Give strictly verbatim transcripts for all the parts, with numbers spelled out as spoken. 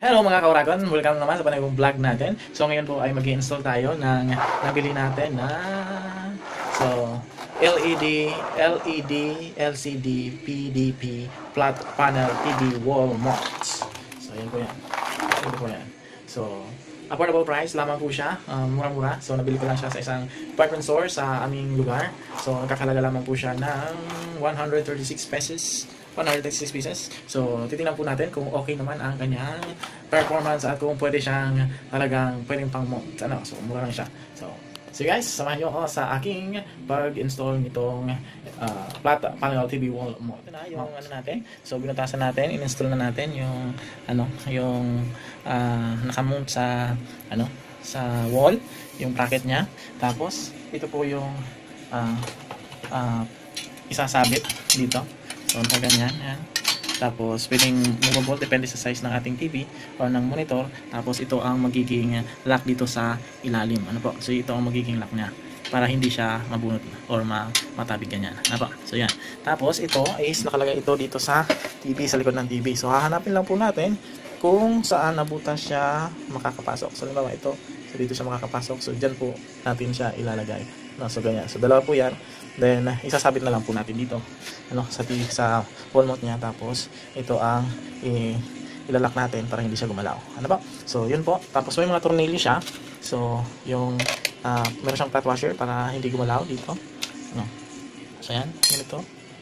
Hello mga ka-Uragon, welcome naman sa panibagong vlog natin. So ngayon po ay mag-i-install tayo ng nabili natin na so L E D, L E D, L C D, P D P, flat panel T V wall mounts. So yan po yan. Ito po yan. So affordable price lamang po siya, um, mura-mura. So nabili ko lang siya sa isang department store sa aming lugar. So nagkakalaga lamang po siya ng one hundred thirty-six pesos. one hundred thirty-six pieces. So, titingnan po natin kung okay naman ang kanyang performance at kung pwede siyang talagang pwedeng pang mount. Ano? So, mura lang siya. So, so guys, samahan nyo ako sa aking pag-install nitong uh, flat panel T V wall mount. Ito na yung ano natin. So, binutasan natin, in-install na natin yung ano, yung uh, nakamount sa ano, sa wall, yung bracket niya. Tapos, ito po yung uh, uh, isasabit dito. So, pag ganyan, yan. Tapos, pwedeng movable, depende sa size ng ating T V or ng monitor. Tapos, ito ang magiging lock dito sa ilalim. Ano po? So, ito ang magiging lock niya para hindi siya mabunot or ma matabig ganyan. Ano po? So, yan. Tapos, ito is nakalagay ito dito sa T V, sa likod ng T V. So, hahanapin lang po natin kung saan nabutas siya makakapasok. So, halimbawa ito. So, dito siya makakapasok. So, dyan po natin siya ilalagay. No, so, ganyan. So, dalawa po yan. Then, isasabit na lang po natin dito. Ano, sa, sa wall mount niya. Tapos, ito ang i ilalak natin para hindi siya gumalaw. Ano ba? So, yun po. Tapos, may mga tornilyo siya. So, yung, uh, meron siyang flat washer para hindi gumalaw dito. Ano? So, yan. Ganito.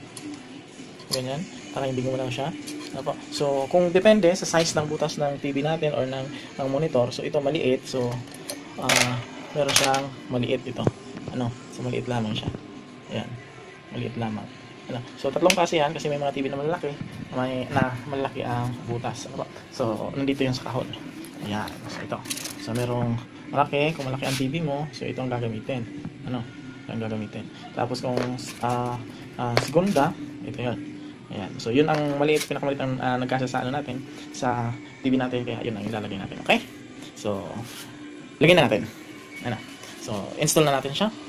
Ganyan. Para hindi gumalaw siya. Ano po? So, kung depende sa size ng butas ng T V natin or ng, ng monitor. So, ito maliit. So, uh, meron siyang maliit ito. Ano? So, maliit lamang siya. Ayan. Maliit lamang. Ano? So, tatlong klase yan kasi may mga T V na malalaki na, may, na malalaki ang butas. Ano ba? So, nandito yung sa kahon. Ayan. So, ito. So, merong malaki. Kung malaki ang T V mo, so, itong gagamitin. Ano? Itong gagamitin. Tapos, kung uh, uh, segunda, ito yun. Ayan. So, yun ang maliit, pinakamaliit ang uh, nagkasa sa ano natin, sa T V natin. Kaya, yun ang ilalagay natin. Okay? So, lagyan na natin. Ano? So, install na natin siya.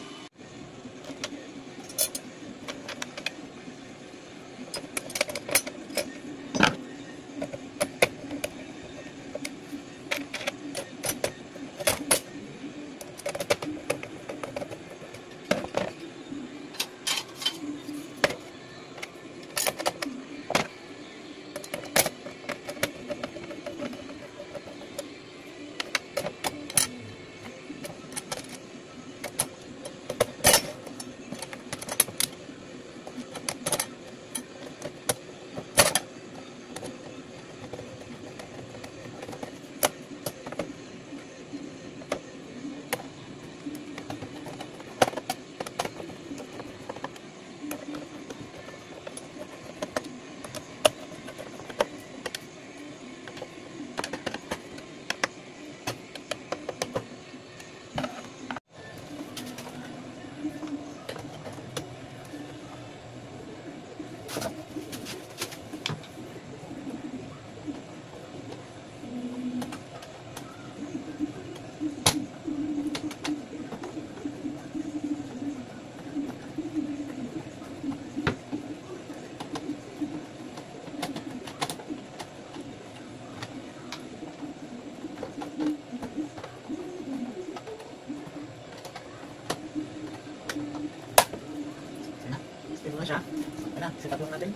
Siya. Ayan na, set up lang natin.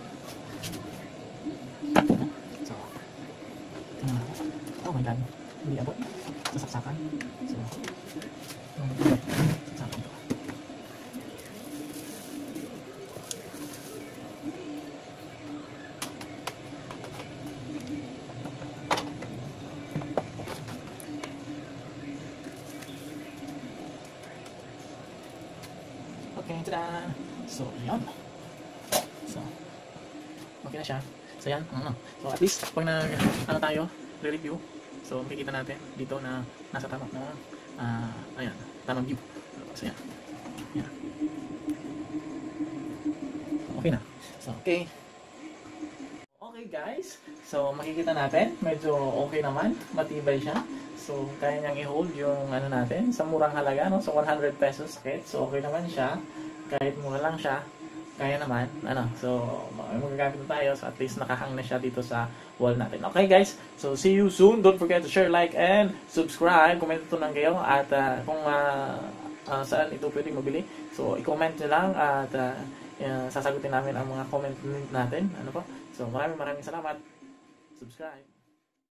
So, ito na. Oh my god, hindi abot. Sasaksakan. So, um, sasaksakan ito. Okay, tada! So, ayan. So, okay na siya. So, yan. Uh, so, at least, pag na, ano tayo, re-review, so, makikita natin dito na nasa tamang na, uh, ayan, tamang view. So, yan. Yan. Okay na. So, okay. Okay, guys. So, makikita natin, medyo okay naman. Matibay siya. So, kaya niyang i-hold yung, ano natin, sa murang halaga, no? So, one hundred pesos. Okay. So, okay naman siya. Kahit mura lang siya. kaya naman, ano, so may magagamit na tayo, so at least nakahang na siya dito sa wall natin. Okay guys, so see you soon. Don't forget to share, like, and subscribe. Comment ito lang kayo at uh, kung uh, uh, saan ito pwedeng mabili. So i-comment nyo lang at uh, uh, sasagutin namin ang mga comment natin. Ano po? So maraming maraming salamat. Subscribe.